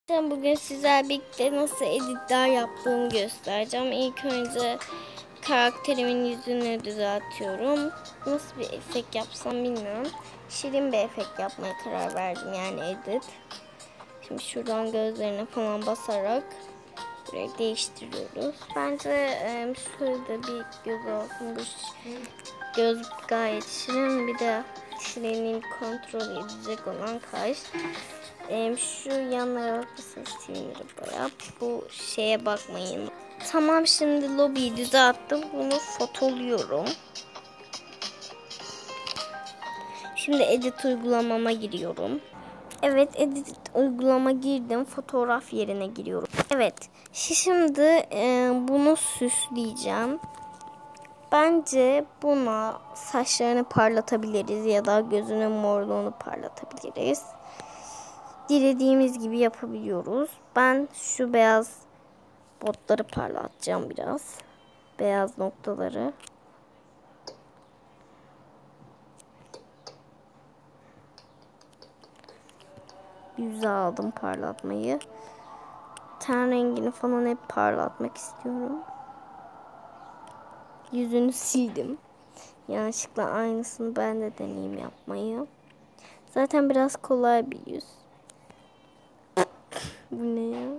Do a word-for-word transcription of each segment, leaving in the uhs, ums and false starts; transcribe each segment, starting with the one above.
Bugün sizlerle birlikte nasıl editler yaptığımı göstereceğim. İlk önce karakterimin yüzünü düzeltiyorum. Nasıl bir efekt yapsam bilmiyorum. Şirin bir efekt yapmaya karar verdim, yani edit. Şimdi şuradan gözlerine falan basarak burayı değiştiriyoruz. Bence e, şurada bir göz olsun. Bu göz gayet şirin. Bir de Şirin'in kontrol edecek olan kaş. Ee, şu yanlara bakırsanız sinirli boya. Bu şeye bakmayın. Tamam, şimdi lobiyi düzelttim. Bunu fotoluyorum. Şimdi edit uygulamama giriyorum. Evet, edit uygulama girdim. Fotoğraf yerine giriyorum. Evet, şimdi e, bunu süsleyeceğim. Bence buna saçlarını parlatabiliriz ya da gözünün morluğunu parlatabiliriz. Dilediğimiz gibi yapabiliyoruz. Ben şu beyaz botları parlatacağım biraz. Beyaz noktaları. Yüze aldım parlatmayı. Ten rengini falan hep parlatmak istiyorum. Yüzünü sildim. Yanlışlıkla aynısını ben de deneyeyim yapmayı. Zaten biraz kolay bir yüz. Bu ne ya?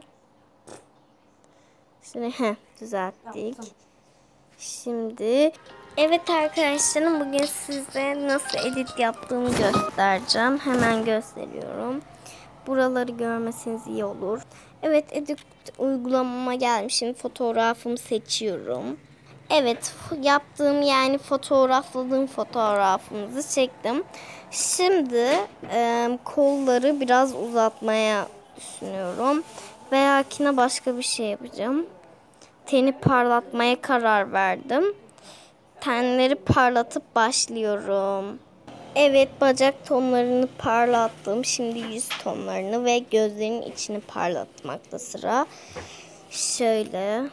Şimdi heh, düzelttik. Şimdi evet arkadaşlarım, bugün size nasıl edit yaptığımı göstereceğim. Hemen gösteriyorum. Buraları görmeseniz iyi olur. Evet, edit uygulamama gelmişim. Fotoğrafımı seçiyorum. Evet, yaptığım yani fotoğrafladığım fotoğrafımızı çektim. Şimdi e, kolları biraz uzatmaya düşünüyorum. Veyakine başka bir şey yapacağım. Teni parlatmaya karar verdim. Tenleri parlatıp başlıyorum. Evet, bacak tonlarını parlattım. Şimdi yüz tonlarını ve gözlerin içini parlatmakta sıra. Şöyle.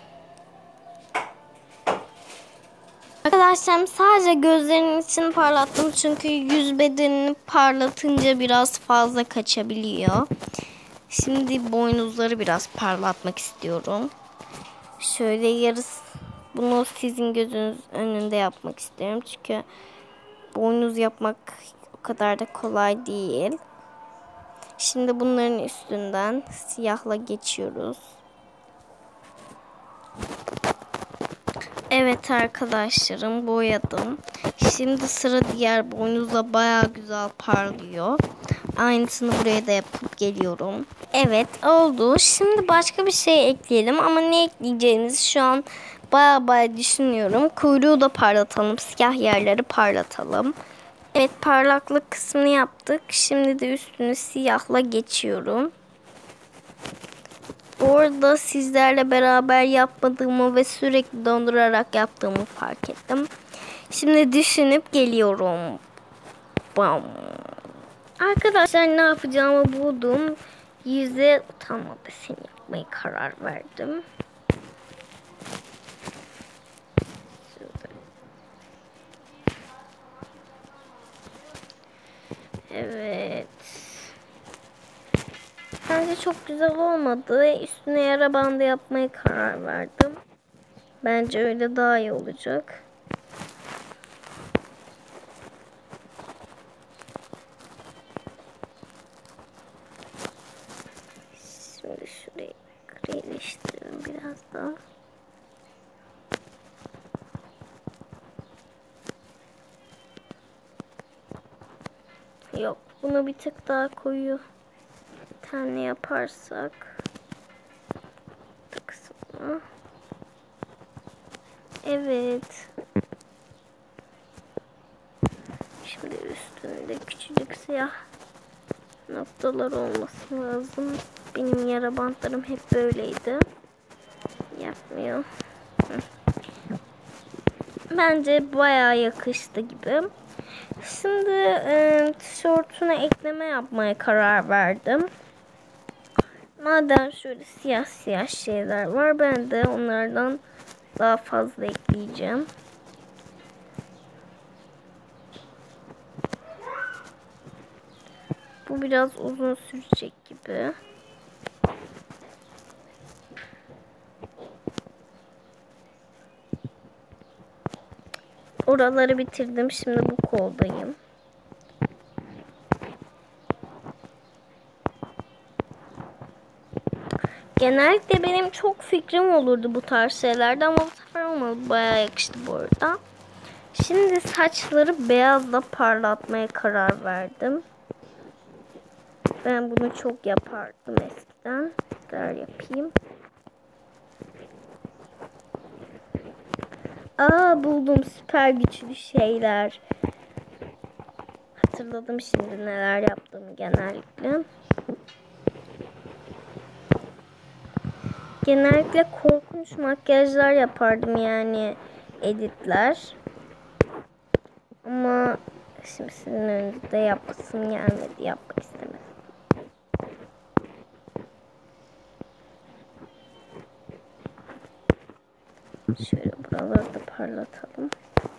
Arkadaşlar, sadece gözlerinin içini parlattım. Çünkü yüz bedenini parlatınca biraz fazla kaçabiliyor. Şimdi boynuzları biraz parlatmak istiyorum. Şöyle yarısı, bunu sizin gözünüz önünde yapmak isterim. Çünkü boynuz yapmak o kadar da kolay değil. Şimdi bunların üstünden siyahla geçiyoruz. Evet arkadaşlarım, boyadım. Şimdi sıra diğer boynuzla bayağı güzel parlıyor. Aynısını buraya da yapıp geliyorum. Evet, oldu. Şimdi başka bir şey ekleyelim ama ne ekleyeceğimizi şu an bayağı bayağı düşünüyorum. Kuyruğu da parlatalım. Siyah yerleri parlatalım. Evet, parlaklık kısmını yaptık. Şimdi de üstünü siyahla geçiyorum. Orada sizlerle beraber yapmadığımı ve sürekli dondurarak yaptığımı fark ettim. Şimdi düşünüp geliyorum. Bam. Arkadaşlar, ne yapacağımı buldum. Yüze utanma deseni yapmaya karar verdim. Evet. Bence çok güzel olmadı. Üstüne yara bandı yapmaya karar verdim. Bence öyle daha iyi olacak. Şimdi şurayı grileştirelim biraz daha. Yok, bunu bir tık daha koyu tenli yaparsak bu kısmına. Evet. Şimdi üstünde küçücük siyah noktalar olması lazım. Benim yara bantlarım hep böyleydi. Yapmıyor. Bence bayağı yakıştı gibi. Şimdi e, tişörtüne ekleme yapmaya karar verdim. Madem şöyle siyah siyah şeyler var, ben de onlardan daha fazla ekleyeceğim. Bu biraz uzun sürecek gibi. buraları bitirdim. Şimdi bu koldayım. Genellikle benim çok fikrim olurdu bu tarz şeylerde ama bu sefer olmadı. Bayağı yakıştı bu arada. Şimdi saçları beyazla parlatmaya karar verdim. Ben bunu çok yapardım eskiden. Tekrar yapayım. Aa, buldum süper güçlü şeyler. Hatırladım şimdi neler yaptığımı genellikle. Genellikle korkunç makyajlar yapardım, yani editler. Ama şimdi sizin önünüzde yapasım gelmedi, yapmak istemedim. Şöyle buraları da parlatalım.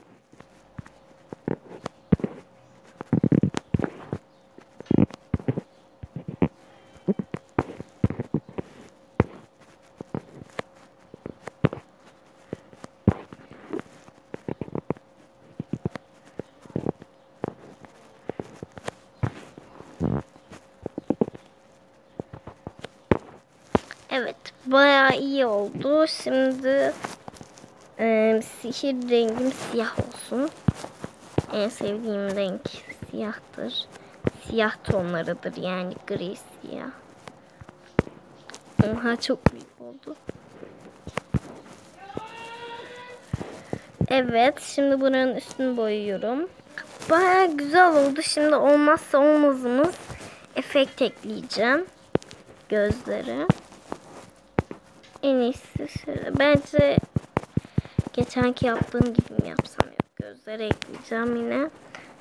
Evet, bayağı iyi oldu. Şimdi e, sihir rengim siyah olsun. En sevdiğim renk siyahtır. Siyah tonlarıdır, yani gri siyah. Oha, çok büyük oldu. Evet, şimdi buranın üstünü boyuyorum. Bayağı güzel oldu. Şimdi olmazsa olmazımız efekt ekleyeceğim. Gözleri. En iyisi şöyle. Bence geçenki yaptığım gibi mi yapsam, yok. Gözleri ekleyeceğim yine.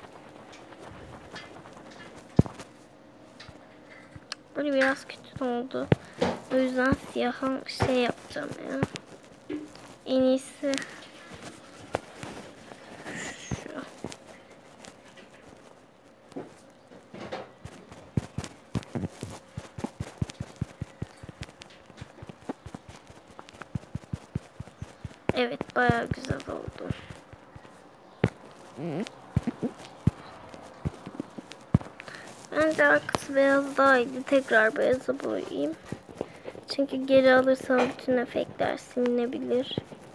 Böyle biraz kötü oldu. O yüzden siyahın şey yapacağım ya. En iyisi şu. Evet, bayağı güzel oldu. Bence arkası beyaz daha iyiydi. Tekrar beyaza boyayayım. Çünkü geri alırsam bütün efektler silinebilir.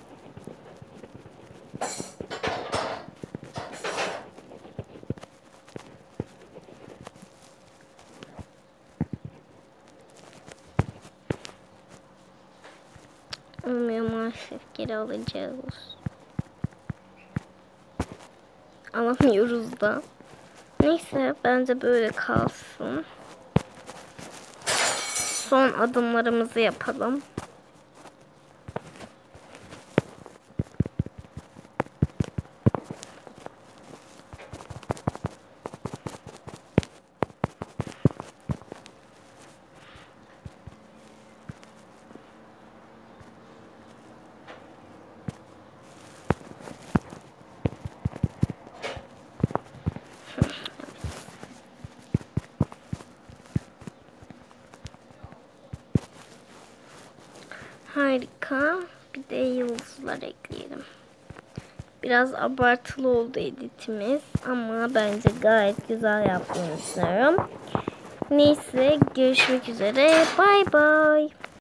Olmuyor maalesef, geri alacağız. Alamıyoruz da. Neyse, bence böyle kalsın. Son adımlarımızı yapalım. Harika. Bir de yıldızlar ekleyelim. Biraz abartılı oldu editimiz ama bence gayet güzel yaptığını düşünüyorum. Neyse, görüşmek üzere. Bay bay.